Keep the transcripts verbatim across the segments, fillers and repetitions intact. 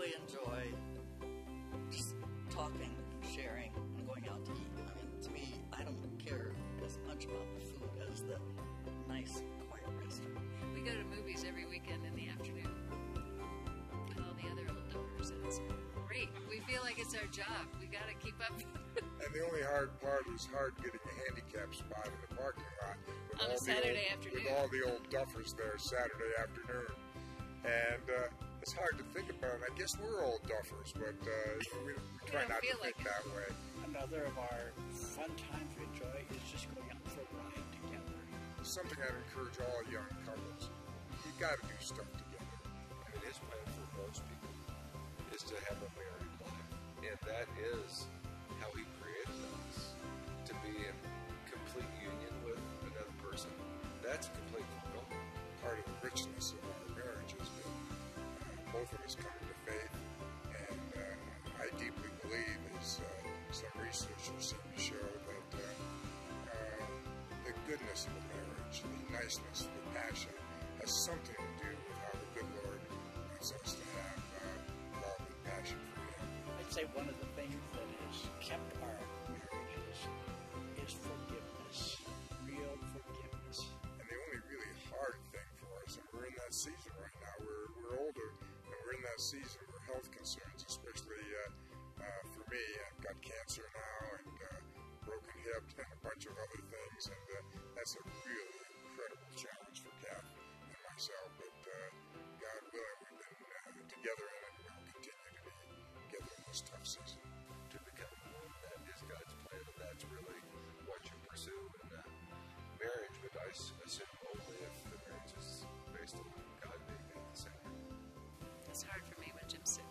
really enjoy just talking, sharing, and going out to eat. I mean, to me, I don't care as much about the food as the nice, quiet restaurant. We go to movies every weekend in the afternoon with all the other old dumpers, and it's great. We feel like it's our job. We got to keep up. And the only hard part is hard getting a handicap spot in the parking lot. With On a all the Saturday old, afternoon. With all the old duffers there Saturday afternoon. And uh, it's hard to think about. I guess we're old duffers, but uh, we, we try don't not to feel think like that way. Another of our fun times we enjoy is just going out for a ride together. Something I'd encourage all young couples. You got to do stuff together. And his plan for most people is to have a married life. And that is how he created us, to be in complete union with another person. That's complete fulfillment. Part of the richness of our marriage has been uh, both of us coming to faith, and uh, I deeply believe, as uh, some researchers seem to show, that uh, uh, the goodness of a marriage, the niceness, the passion, has something to do with how the good Lord wants us to have uh, love and passion for Him. I'd say one of the things that has kept our marriages is forgiveness, real forgiveness. And the only really hard thing for us, and we're in that season right now, we're, we're older, and we're in that season where health concerns, especially uh, uh, for me, I've got cancer now, and uh, broken hip, and a bunch of other things, and uh, that's a really incredible challenge for Kath and myself, but uh, God willing, we've been uh, together, and we'll continue to be together in this tough season. To become one, that is God's plan, and that's really what you pursue in uh, marriage, but I s- assume only if the marriage is based on God being at the center. It's hard for me when Jim's sick.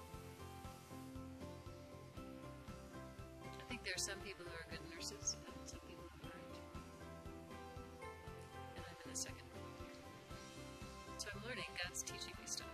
I think there are some people who are good nurses and some people who aren't. And I'm in the second one. So I'm learning. God's teaching me stuff.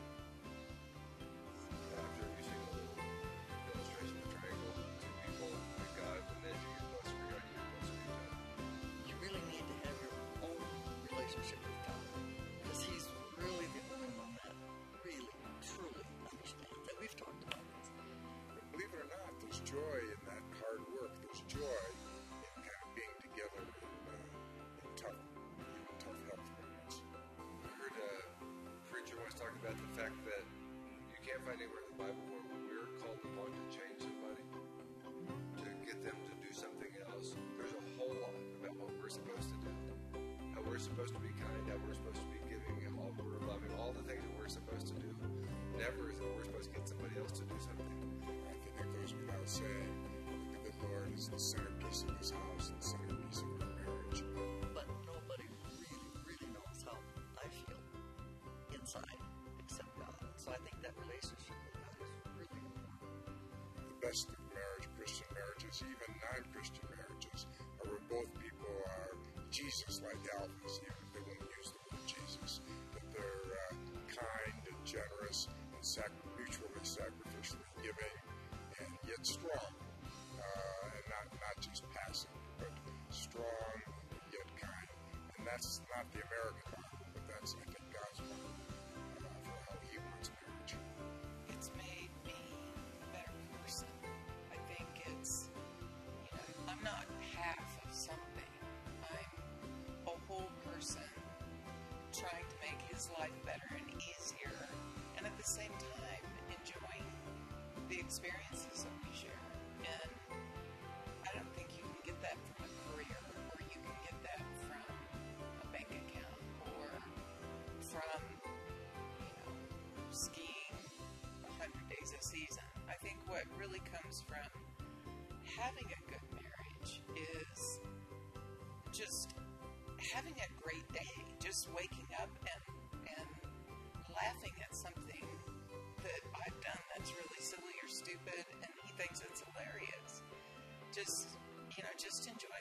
After using a little illustration of the triangle, two people and God, and then you get closer to God, you get closer to God. You really need to have your own relationship with God, because He's really the only one that really, truly understands. And we've talked about this. But believe it or not, there's joy in that hard work. There's joy in kind of being together in, uh, in tough, you know, tough health moments. I heard a preacher once talk about the fact that you can't find anywhere in the Bible where we're called upon to change somebody, to get them to do something else. There's a whole lot about what we're supposed to do, how we're supposed to be kind, how we're supposed to be giving, how we're loving, all the things that we're supposed to do. Never is that we're supposed to get somebody else to do something. I think it goes without saying that the good Lord is the centerpiece of this house, the centerpiece of our marriage. But nobody really, really knows how I feel inside except God. So I think that relationship with God is really important. The best of marriage, Christian marriages, even non-Christian marriages, are where both people are Jesus-like alphas, even if they won't use the word Jesus, that they're uh, kind and generous and sac- mutually sacrificially giving, and yet strong, uh, and not, not just passive, but strong yet kind. And that's not the American model, but that's, I think, God's model uh, for how He wants marriage. It's made me a better person. I think it's, you know, I'm not half of something. I'm a whole person trying to make his life better and easier, and at the same time enjoying the experiences that we share. And I don't think you can get that from a career, or you can get that from a bank account, or from, you know, skiing one hundred days a season. I think what really comes from having a good marriage is just having a great day, just waking up and, and laughing at something that I've done that's really silly or stupid, and he thinks it's hilarious. Just, you know, just enjoy